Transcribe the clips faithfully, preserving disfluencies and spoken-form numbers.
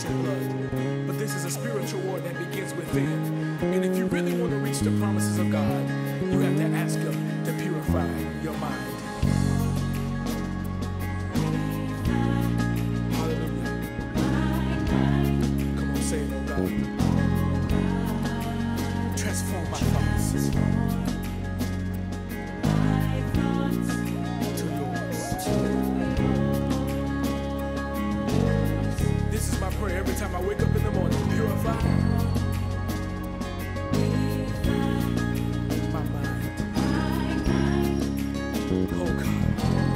flesh and blood, but this is a spiritual war that begins within. And if you really want to reach the promises of God, you have to ask Him to purify your mind. Hallelujah. Come on, say it, oh God. Transform my thoughts to yours. This is my prayer every time I wake up in the morning. Purify my mind. Oh God.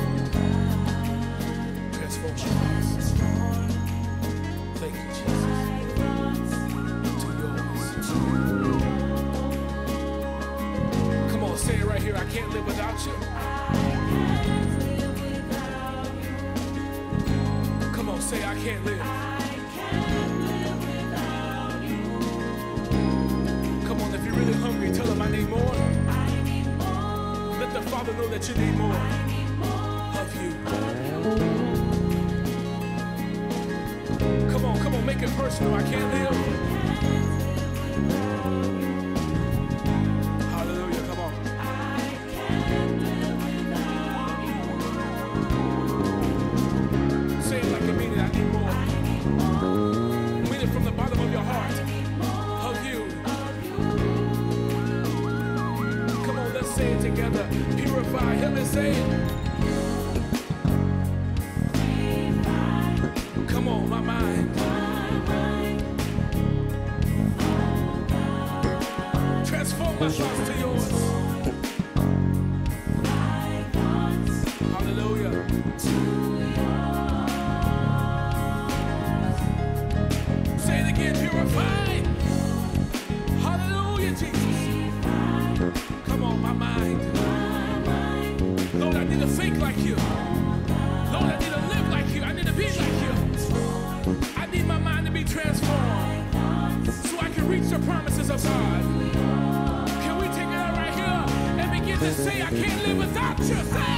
Transform my thoughts. Thank you, Jesus. To yours. Come on, say it right here. I can't live without you. Come on, say I can't live. Come on, if you're really hungry, tell Him I need more. Let the Father know that you need more of you. Come on, come on, make it personal. I can't live. Hallelujah, come on. Say it like you mean it. I need more. Mean it from the bottom of your heart. Of you. Come on, let's say it together. Purify Him and say it. Come on, my mind. Transform my thoughts to yours. Hallelujah. Say it again, purify. Hallelujah, Jesus. Come on, my mind. Lord, I need to think like you. Lord, I need to live like you. I need to be like you. I need my mind to be transformed so I can reach the promises of God. Can we take it out right here and begin to say, I can't live without you? Say